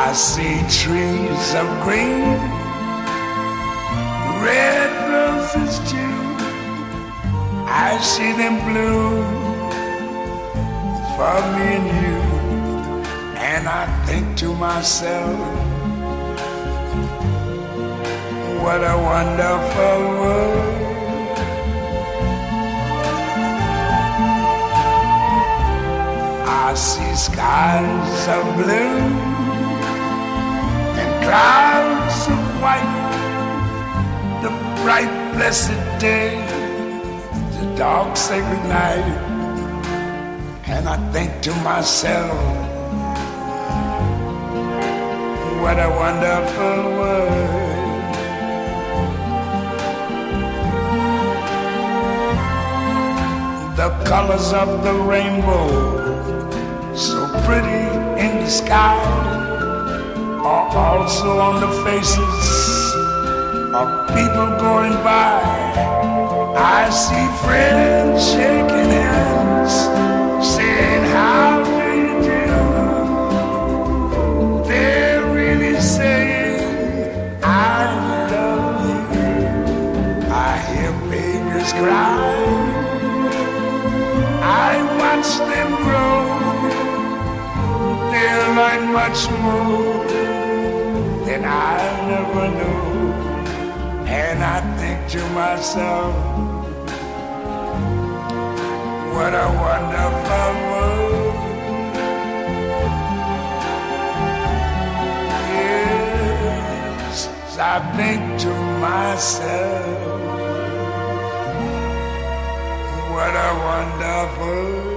I see trees of green, red roses too. I see them bloom for me and you. And I think to myself, what a wonderful world. I see skies of blue and clouds of white, the bright blessed day, the dark sacred night. And I think to myself, what a wonderful world. The colors of the rainbow, so pretty in the sky, are also on the faces of people going by. I see friends shaking hands, saying, how do you do? They're really saying, I love you. I hear babies cry, I watch them grow. They'll learn much more than I never knew. And I think to myself, what a wonderful world. Yes, I think to myself, what a wonderful world.